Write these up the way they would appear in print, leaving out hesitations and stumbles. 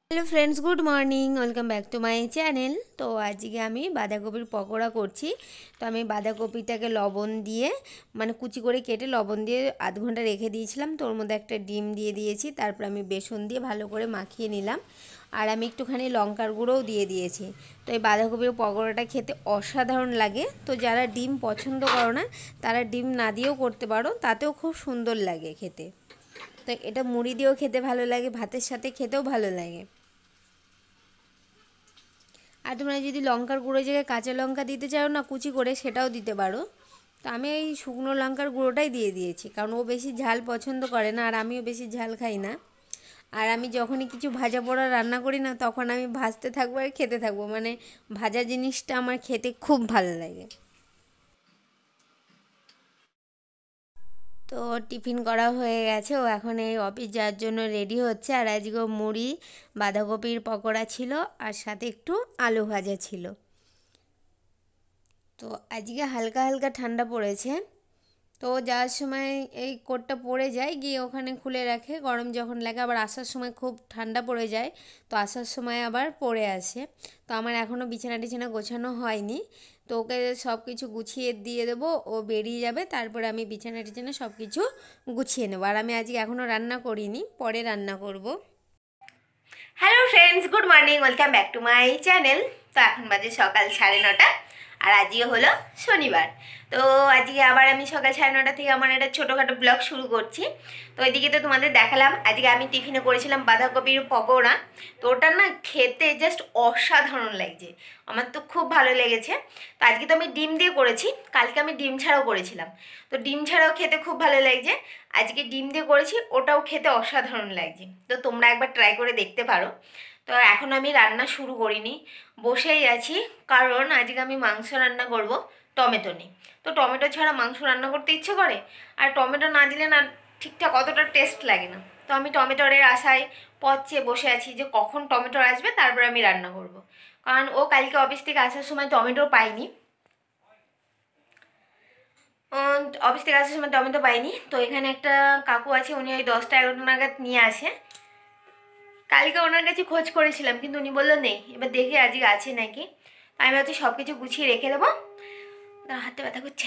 Hello friends, good morning, welcome back to my channel. তো আজকে আমি বাঁধাকপির পকোড়া করছি। তো আমি বাঁধাকপিটাকে লবণ দিয়ে মানে কুচি করে কেটে লবণ দিয়ে আধ ঘন্টা রেখে দিয়েছিলাম। তো ওর মধ্যে একটা ডিম দিয়ে দিয়েছি, তারপর আমি বেসন দিয়ে ভালো করে মাখিয়ে নিলাম। আর আমি একটুখানি লঙ্কার গুঁড়োও দিয়ে দিয়েছি। তো এই বাঁধাকপির পকোড়াটা খেতে অসাধারণ লাগে। তো যারা ডিম পছন্দ করো না তারা ডিম না দিয়েও করতে পারো, তাতেও খুব সুন্দর লাগে খেতে। তো এটা মুড়ি দিয়েও খেতে ভালো লাগে, ভাতের সাথে খেতেও ভালো লাগে। আর তোমরা যদি লঙ্কার গুঁড়ো জায়গায় কাঁচা লঙ্কা দিতে চাও না কুচি করে, সেটাও দিতে পারো। তো আমি এই শুকনো লঙ্কার গুঁড়োটাই দিয়ে দিয়েছি, কারণ ও বেশি ঝাল পছন্দ করে না আর আমিও বেশি ঝাল খাই না। আর আমি যখনই কিছু ভাজা পোড়া রান্না করি না, তখন আমি ভাজতে থাকবো আর খেতে থাকবো, মানে ভাজা জিনিসটা আমার খেতে খুব ভালো লাগে। তো টিফিন করা হয়ে গেছে, ও এখন এই অফিস যাওয়ার জন্য রেডি হচ্ছে। আর আজকে মুড়ি, বাঁধাকপির পকোড়া ছিল, আর সাথে একটু আলু ভাজা ছিল। তো আজকে হালকা হালকা ঠান্ডা পড়েছে। তো যাওয়ার সময় এই কোটটা পরে যায়, গিয়ে ওখানে খুলে রাখে, গরম যখন লাগে আবার আসার সময় খুব ঠান্ডা পড়ে যায়, তো আসার সময় আবার পরে আসে। তো আমার এখনও বিছানা টিছানা গোছানো হয়নি। তো ওকে সব কিছু গুছিয়ে দিয়ে দেবো, ও বেরিয়ে যাবে, তারপরে আমি বিছানা টিছানা সব কিছু গুছিয়ে নেবো। আর আমি আজকে এখনও রান্না করিনি, পরে রান্না করব। Hello friends, good morning, welcome back to my channel. তো এখন বাজে সকাল 9:30, আর আজকে হলো শনিবার। তো আজকে আবার আমি সকাল 9:30 থেকে আমার একটা ছোটোখাটো ব্লগ শুরু করছি। তো ওইদিকে তো তোমাদের দেখালাম আজকে আমি টিফিনে করেছিলাম বাঁধাকপির পকোড়া। তো ওটা না খেতে জাস্ট অসাধারণ লাগছে, আমার তো খুব ভালো লেগেছে। তো আজকে তো আমি ডিম দিয়ে করেছি, কালকে আমি ডিম ছাড়াও করেছিলাম। তো ডিম ছাড়াও খেতে খুব ভালো লাগছে, আজকে ডিম দিয়ে করেছি, ওটাও খেতে অসাধারণ লাগছে। তো তোমরা একবার ট্রাই করে দেখতে পারো। তো এখন আমি রান্না শুরু করিনি, বসেই আছি, কারণ আজকে আমি মাংস রান্না করব। টমেটো নেই, তো টমেটো ছাড়া মাংস রান্না করতে ইচ্ছে করে, আর টমেটো না দিলে না ঠিকঠাক অতটা টেস্ট লাগে না। তো আমি টমেটোর আশায় পথ চেয়ে বসে আছি যে কখন টমেটো আসবে, তারপর আমি রান্না করব। কারণ ও কালকে অফিস থেকে আসার সময় টমেটো পাইনি, অফিস থেকে আসার সময় টমেটো পাইনি। তো এখানে একটা কাকু আছে, উনি ওই 10টা 11টা নাগাদ নিয়ে আসে। কালকে ওনার কাছে খোঁজ করেছিলাম, কিন্তু উনি বললো নেই, এবার দেখি আজকে আছে নাকি। আমি ভাবছি সব কিছু গুছিয়ে রেখে দেবো। হাতে ব্যথা করছে।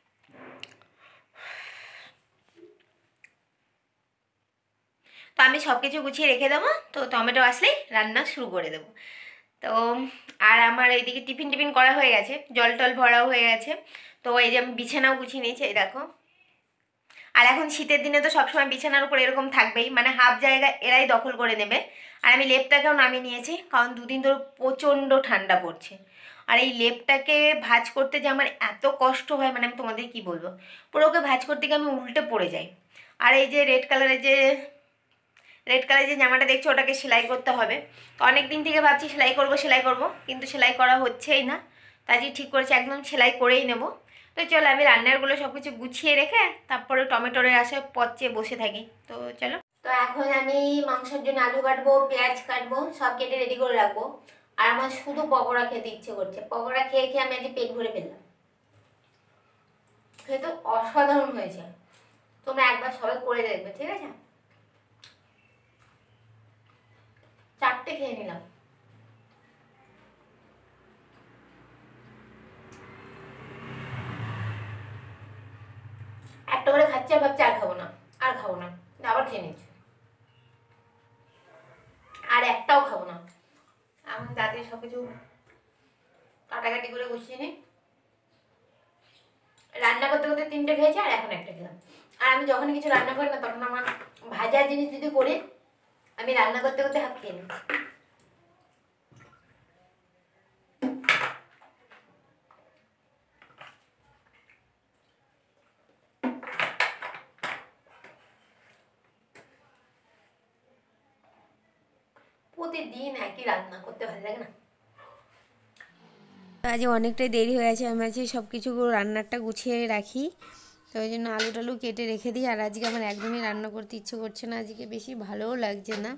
তো আমি সব কিছু গুছিয়ে রেখে দেবো, তো টমেটো আসলেই রান্না শুরু করে দেবো। তো আর আমার এইদিকে টিফিন টিফিন করা হয়ে গেছে, জল টল ভরাও হয়ে গেছে। তো এই যে আমি বিছানাও গুছিয়ে নিয়েছি, এই দেখো। আর এখন শীতের দিনে তো সবসময় বিছানার উপর এরকম থাকবেই, মানে হাফ জায়গা এরাই দখল করে নেবে। আর আমি লেপটাকেও নামিয়ে নিয়েছি, কারণ দুদিন ধরে প্রচণ্ড ঠান্ডা পড়ছে। আর এই লেপটাকে ভাঁজ করতে যে আমার এত কষ্ট হয়, মানে আমি তোমাদের কি বলবো, পুরো ওকে ভাঁজ করতে গিয়ে আমি উল্টে পড়ে যাই। আর এই যে রেড কালারের যে জামাটা দেখছো, ওটাকে সেলাই করতে হবে। তো অনেক দিন থেকে ভাবছি সেলাই করব, কিন্তু সেলাই করা হচ্ছেই না। তো আজকে ঠিক করেছি একদম সেলাই করেই নেব। তো চলো আমি রান্নারগুলো সব কিছু গুছিয়ে রেখে তারপরে টমেটোরের আশায় পথ চেয়ে বসে থাকি। তো চলো। তো এখন আমি মাংসের জন্য আলু কাটবো, পেঁয়াজ কাটবো, সব কেটে রেডি করে রাখবো। আর আমার শুধু পকোড়া খেতে ইচ্ছে করছে, পকোড়া খেয়ে খেয়ে আমি আজকে পেট ভরে ফেললাম। খেতে অসাধারণ হয়েছে, তোমরা একবার সবাই করে দেখবে, ঠিক আছে? 4টে খেয়ে নিলাম। একটা করে খাচ্ছি আর ভাবছি আর খাবো না, আর খাবো না, আবার খেয়ে নিচ্ছি। আর একটাও খাবো না। আমি তাড়াতাড়ি সব কিছু কাটাকাটি করে বসিয়ে নিই। রান্না করতে করতে 3টে খেয়েছি, আর এখন একটা খেলাম। আর আমি যখন কিছু রান্না করি না, তখন আমার ভাজা জিনিস যদি করি, আমি রান্না করতে করতে হাফ খেয়ে নিই। প্রতিদিন একই রান্না করতে ভালো লাগে না। আজ অনেকটাই দেরি হয়ে আছে, আমি আজকে সব কিছু রান্নাটা গুছিয়ে রাখি। তো ওই জন্য আলু টালু কেটে রেখে দিই। আর আজকে আমার একদমই রান্না করতে ইচ্ছে করছে না, আজকে বেশি ভালোও লাগছে না।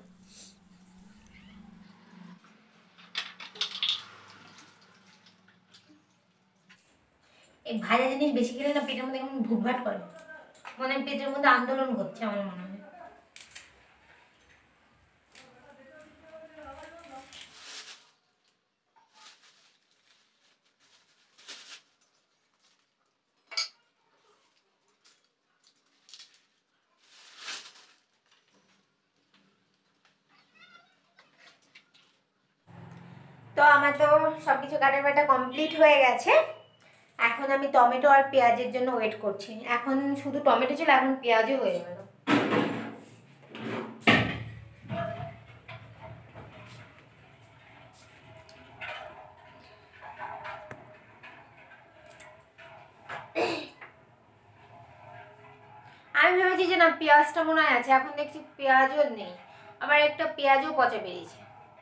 এই ভাজা জিনিস বেশি খেলে না পেটের মধ্যে কেমন ভুটভাট করে, মানে পেটের মধ্যে আন্দোলন করছে আমার মনে হয়। তো আমার তো সব কিছু কাটাবাটা কমপ্লিট হয়ে গেছে। এখন আমি টমেটো আর পেঁয়াজের জন্য ওয়েট করছি। এখন শুধু টমেটো ছিল, এখন পেঁয়াজও হয়ে গেল। আমি ভেবেছি যে না পেঁয়াজটা মনে হয় আছে, এখন দেখছি পেঁয়াজও নেই, আবার একটা পেঁয়াজও পচে বেরিয়েছে।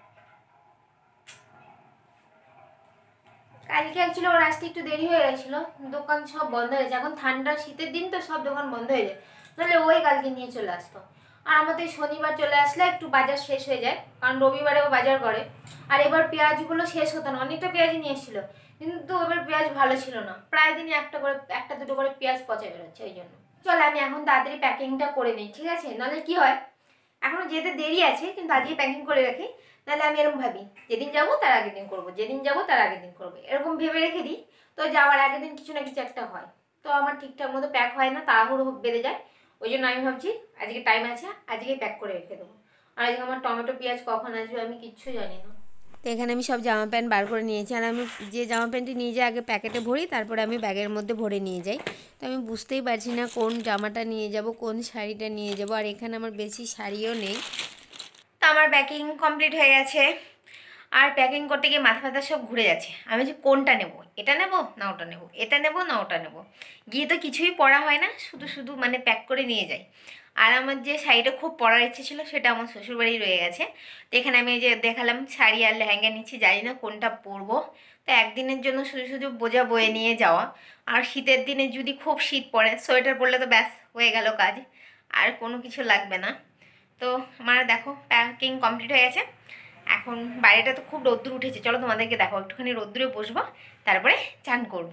কালকে অ্যাকচুয়ালি ওর আসতে একটু দেরি হয়ে গেছিল, দোকান সব বন্ধ হয়ে গেছে। এখন ঠান্ডা শীতের দিন তো সব দোকান বন্ধ হয়ে যায়, নাহলে ওই কালকে নিয়ে চলে আসতো। আর আমাদের শনিবার চলে আসলে একটু বাজার শেষ হয়ে যায়, কারণ রবিবারেও বাজার করে। আর এবার পেঁয়াজগুলো শেষ হতো না, অনেকটা পেঁয়াজই নিয়ে এসেছিলো, কিন্তু এবার পেঁয়াজ ভালো ছিল না, প্রায় দিনই একটা দুটো করে পেঁয়াজ পচে বেরোচ্ছে। ওই জন্য চল আমি এখন তাড়াতাড়ি প্যাকিংটা করে নিই, ঠিক আছে? নাহলে কি হয়, এখনো যেতে দেরি আছে, কিন্তু আজকে প্যাকিং করে রাখি। নাহলে আমি এরকম ভাবি যেদিন যাবো তার আগের দিন করবো, যেদিন যাবো তার আগের দিন করবো, এরকম ভেবে রেখে দিই। তো যাওয়ার আগের দিন কিছু না কিছু একটা হয়, তো আমার ঠিকঠাক মতো প্যাক হয় না, তাড়াহুড়ো বেঁধে যায়। ওই জন্য আমি ভাবছি আজকে টাইম আছে, আজকেই প্যাক করে রেখে দেবো। আর আজকে আমার টমেটো পেঁয়াজ কখন আসবে আমি কিচ্ছু জানি না। তো এখানে আমি সব জামা প্যান্ট বার করে নিয়েছি, আর আমি যে জামা প্যান্টটি নিয়ে যাই আগে প্যাকেটে ভরি, তারপরে আমি ব্যাগের মধ্যে ভরে নিয়ে যাই। তো আমি বুঝতেই পারছি না কোন জামাটা নিয়ে যাব, কোন শাড়িটা নিয়ে যাব। আর এখানে আমার বেশি শাড়িও নেই। তো আমার প্যাকিং কমপ্লিট হয়ে গেছে, আর প্যাকিং করতে গিয়ে মাথা ব্যথা সব ঘুরে যাচ্ছে। আমি যে কোনটা নেব, এটা নেব না ওটা নেব, এটা নেব না ওটা নেব, গিয়ে তো কিছুই পরা হয় না, শুধু শুধু মানে প্যাক করে নিয়ে যাই। আর আমার যে শাড়িটা খুব পরার ইচ্ছে ছিল সেটা আমার শ্বশুরবাড়ি রয়ে গেছে। তো এখানে আমি এই যে দেখালাম শাড়ি আর লেহেঙ্গা নিচ্ছি, জানি না কোনটা পরবো। তো একদিনের জন্য শুধু শুধু বোঝা বয়ে নিয়ে যাওয়া, আর শীতের দিনে যদি খুব শীত পড়ে সোয়েটার পরলে তো ব্যাস হয়ে গেল কাজ, আর কোনো কিছু লাগবে না। তো আমার দেখো প্যাকিং কমপ্লিট হয়ে গেছে। এখন বাইরেটা তো খুব রোদ্দুর উঠেছে, চলো তোমাদেরকে দেখো, একটুখানি রোদ্দুরে বসবো, তারপরে চান করবো।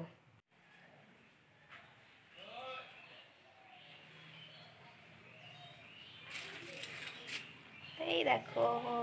এই দেখো,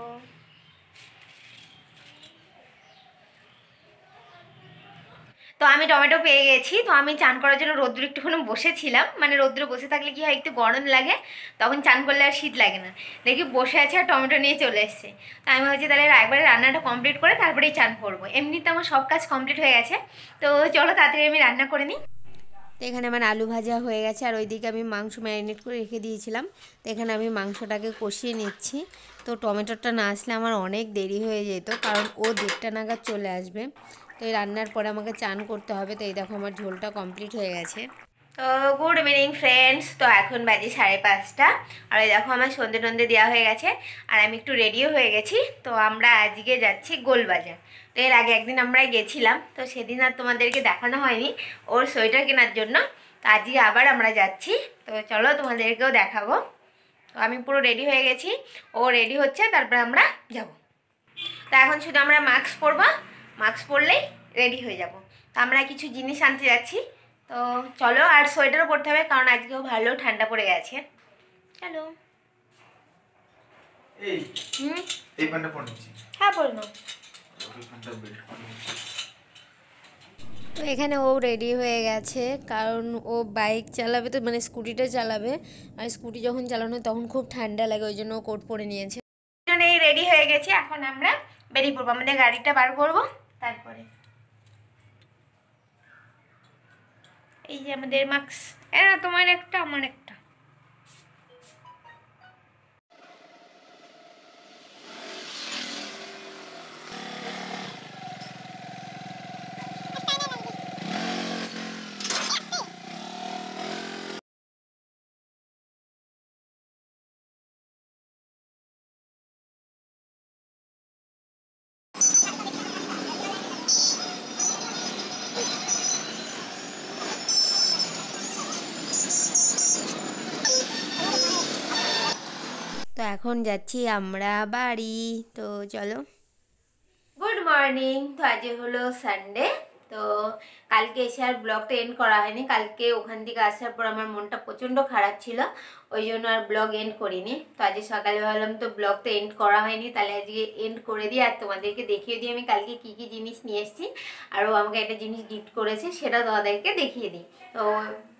তো আমি টমেটো পেয়ে গেছি। তো আমি চান করার জন্য রোদ্দুরে একটুখানি বসেছিলাম, মানে রোদ্দুরে বসে থাকলে কি হয় একটু গরম লাগে, তখন চান করলে আর শীত লাগে না। দেখি বসে আছে আর টমেটো নিয়ে চলে এসছে। তো আমি ভাবছি তাহলে একবারে রান্নাটা কমপ্লিট করে তারপরেই চান করবো। এমনিতে আমার সব কাজ কমপ্লিট হয়ে গেছে, তো চলো তাড়াতাড়ি আমি রান্না করে নিই। তো এখানে আমার আলু ভাজা হয়ে গেছে, আর ওইদিকে আমি মাংস ম্যারিনেট করে রেখে দিয়েছিলাম। তো এখানে আমি মাংসটাকে কষিয়ে নিচ্ছি। তো টমেটোটা না আসলে আমার অনেক দেরি হয়ে যেত, কারণ ও 1:30 নাগাদ চলে আসবে। তো এই রান্নার পরে আমাকে চান করতে হবে। তো এই দেখো আমার ঝোলটা কমপ্লিট হয়ে গেছে। তো গুড ইভিনিং ফ্রেন্ডস, তো এখন বাজে 5:30, আর এই দেখো আমার সন্ধে টন্ধে দেওয়া হয়ে গেছে, আর আমি একটু রেডিও হয়ে গেছি। তো আমরা আজকে যাচ্ছি গোলবাজার। তো এর আগে একদিন আমরা গেছিলাম, তো সেদিন আর তোমাদেরকে দেখানো হয়নি ওর সোয়েটার কেনার জন্য। তো আজকে আবার আমরা যাচ্ছি, তো চলো তোমাদেরকেও দেখাবো। তো আমি পুরো রেডি হয়ে গেছি, ও রেডি হচ্ছে, তারপরে আমরা যাব। তো এখন শুধু আমরা মাস্ক পরবো, মাস্ক পরলেই রেডি হয়ে যাব। তো আমরা কিছু জিনিস আনতে যাচ্ছি, তো চলো। আর সোয়েটারও পরতে হবে, কারণ আজকেও ভালো ঠান্ডা পড়ে গেছে। চলো। এই প্যান্টটা পরে নিচ্ছি। হ্যাঁ পরে নাও। তো এখানে ও রেডি হয়ে গেছে, কারণ ও বাইক চালাবে, তো মানে স্কুটিটা চালাবে। আর স্কুটি যখন চালানো হয় তখন খুব ঠান্ডা লাগে, ওই জন্য ও কোট পরে নিয়েছে। এই রেডি হয়ে গেছি, এখন আমরা বেরিয়ে পড়বো, আমাদের গাড়িটা বার করবো তারপরে। এই যে আমাদের মাস্ক, তোমার একটা আমার একটা। তো এখন যাচ্ছি আমরা বাড়ি, তো চলো। Good morning. তো আজ হলো সানডে। তো কালকে এসে আর ব্লগটা এন্ড করা হয়নি, কালকে ওখান থেকে আসার পর আমার মনটা প্রচণ্ড খারাপ ছিল, ওই জন্য আর ব্লগ এন্ড করিনি। তো আজকে সকালে ভাবলাম তো ব্লগটা এন্ড করা হয়নি, তাহলে আজকে এন্ড করে দিই, আর তোমাদেরকে দেখিয়ে দিই আমি কালকে কী কী জিনিস নিয়ে এসেছি। আর ও আমাকে একটা জিনিস গিফট করেছে, সেটা তোমাদেরকে দেখিয়ে দিই। তো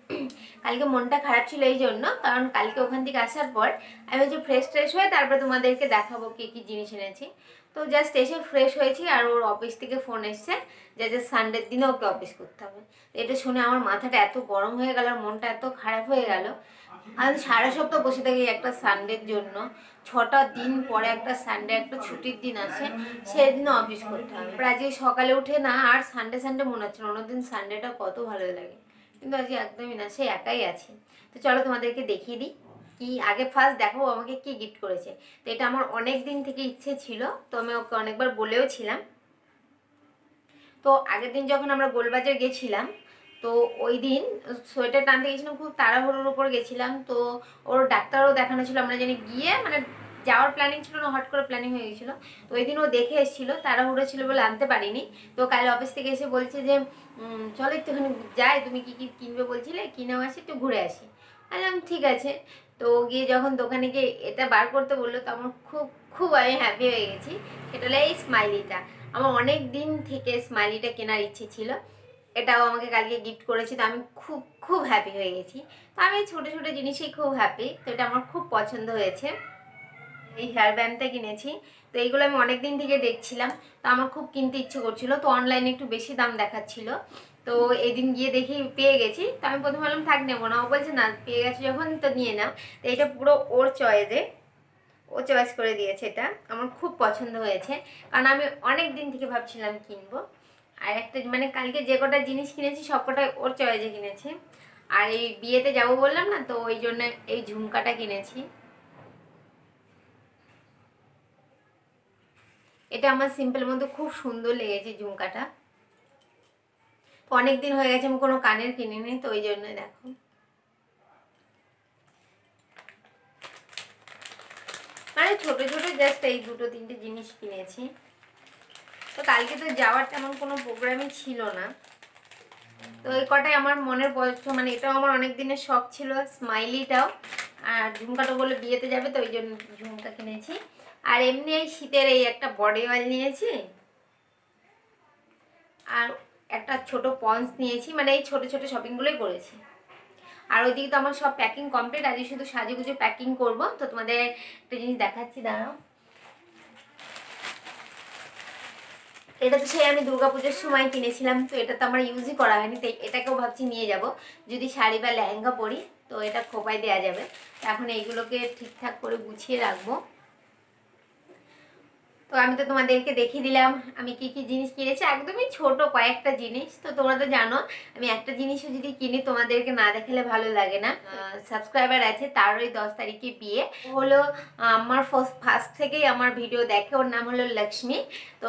কালকে মনটা খারাপ ছিল এই জন্য, কারণ কালকে ওখান থেকে আসার পর আমি হচ্ছে ফ্রেশ হয়ে তারপরে তোমাদেরকে দেখাবো কী কী জিনিস এনেছি। তো জাস্ট এসে ফ্রেশ হয়েছি আর ওর অফিস থেকে ফোন এসছে যে সানডের দিনে ওকে অফিস করতে হবে। এটা শুনে আমার মাথাটা এত গরম হয়ে গেল আর মনটা এত খারাপ হয়ে গেল। আমি সারা সপ্তাহ বসে থাকি একটা সানডের জন্য, 6টা দিন পরে একটা সানডে একটা ছুটির দিন আসে, সেদিনও অফিস করতে হবে। আজকে সকালে উঠে না আর সানডে মনে হচ্ছে না, অন্যদিন সানডেটা কত ভালো লাগে, কিন্তু আজকে একদমই না, সে একাই আছে। তো চলো তোমাদেরকে দেখিয়ে দিই কি আগে ফার্স্ট দেখাবো আমাকে কি গিফট করেছে। তো এটা আমার অনেক দিন থেকে ইচ্ছে ছিল, তো আমি ওকে অনেকবার বলেও ছিলাম। তো আগের দিন যখন আমরা গোলবাজার গেছিলাম, তো ওই দিন সোয়েটার টানতে গেছিলাম, খুব তাড়াহুড়োর উপর গেছিলাম। তো ওর ডাক্তারও দেখানো ছিল, আমরা জানি গিয়ে মানে যাওয়ার প্ল্যানিং ছিল না, হট করে প্ল্যানিং হয়ে গেছিলো। তো ওই দিন ও দেখে এসেছিলো, তাড়াহুড়ো ছিল বলে আনতে পারিনি। তো কাল অফিস থেকে এসে বলছে যে চলো একটুখানি যাই, তুমি কী কী কিনবে বলছিলে, কিনেও আসি, একটু ঘুরে আসি। বললাম ঠিক আছে। তো গিয়ে যখন দোকানে গিয়ে এটা বার করতে বললো, তো আমার খুব খুব আমি হ্যাপি হয়ে গেছি। সেটা হলো এই স্মাইলিটা। আমার অনেক দিন থেকে স্মাইলিটা কেনার ইচ্ছে ছিল, এটাও আমাকে কালকে গিফট করেছি। তো আমি খুব খুব হ্যাপি হয়ে গেছি। তো আমি ছোটো ছোটো জিনিসেই খুব হ্যাপি, তো এটা আমার খুব পছন্দ হয়েছে। এই হেয়ার ব্যান্ডটা কিনেছি, তো এইগুলো আমি অনেক দিন থেকে দেখছিলাম, তো আমার খুব কিনতে ইচ্ছে করছিল। তো অনলাইনে একটু বেশি দাম দেখাচ্ছিল, তো এদিন গিয়ে দেখি পেয়ে গেছি। তো আমি প্রথমে ভাবলাম থাক নেবো না, ও বলছে না পেয়ে গেছে যখন তো নিয়ে নাও। তো এটা পুরো ওর চয়েসে, ও চয়েস করে দিয়েছে। এটা আমার খুব পছন্দ হয়েছে, কারণ আমি অনেক দিন থেকে ভাবছিলাম কিনবো। আর একটা মানে কালকে যে কটা জিনিস কিনেছি সব কটাই ওর চয়েসে কিনেছি। আর এই বিয়েতে যাবো বললাম না, তো ওই জন্য এই ঝুমকাটা কিনেছি। এটা আমার সিম্পলের মধ্যে খুব সুন্দর লেগেছে ঝুমকাটা। অনেক দিন হয়ে গেছে আমি কোনো কানের কিনিনি, তো ওই জন্যই দেখো। মানে ছোট ছোট জাস্ট এই দুটো তিনটে জিনিস কিনেছি। তো কালকে তো যাওয়ার তেমন কোনো প্রোগ্রামই ছিল না, তো এই কটাই আমার মনের পছন্দ। মানে এটাও আমার অনেক দিনের শখ ছিল, স্মাইলিটাও। আর ঝুমকাটা বলে বিয়েতে যাবে, তো ওই জন্য ঝুমকা কিনেছি। আর এমনি এই শীতের এই একটা বডি অয়েল নিয়েছি, আর একটা ছোট পন্স নিয়েছি। মানে এই ছোট ছোট শপিংগুলোই করেছি। আর ওইদিকে তো আমার সব প্যাকিং কমপ্লিট, আজকে শুধু সাজুগুজু প্যাকিং করব। তো তোমাদের একটা জিনিস দেখাচ্ছি, দাঁড়াও। এটা তো সেই আমি দুর্গাপুজোর সময় কিনেছিলাম, তো এটা তো আমার ইউজই করা হয়নি, তাই এটাকেও ভাবছি নিয়ে যাব। যদি শাড়ি বা লেহেঙ্গা পরি তো এটা খোপায় দেওয়া যাবে। এখন এইগুলোকে ঠিকঠাক করে গুছিয়ে রাখবো। তো আমি তো তোমাদেরকে দেখিয়ে দিলাম আমি কি কি জিনিস কিনেছি, একদমই ছোট কয়েকটা জিনিস। তো তোমরা তো জানো আমি একটা জিনিসও যদি কিনি তোমাদেরকে না দেখালে ভালো লাগে না। সাবস্ক্রাইবার আছে, তার ওই 10 তারিখে বিয়ে হলো। আমার ফার্স্ট থেকেই আমার ভিডিও দেখে, ওর নাম হলো লক্ষ্মী। তো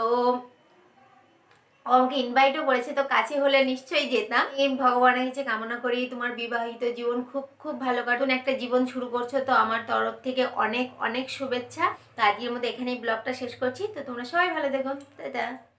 ও আমাকে ইনভাইটও করেছে, তো কাছে হলে নিশ্চয়ই যেতাম। ভগবানের কাছে কামনা করি তোমার বিবাহিত জীবন খুব খুব ভালো কাটুন, একটা জীবন শুরু করছো, তো আমার তরফ থেকে অনেক অনেক শুভেচ্ছা। তো আজকের মধ্যে এখানেই ব্লগটা শেষ করছি। তো তোমরা সবাই ভালো দেখো, টাটা।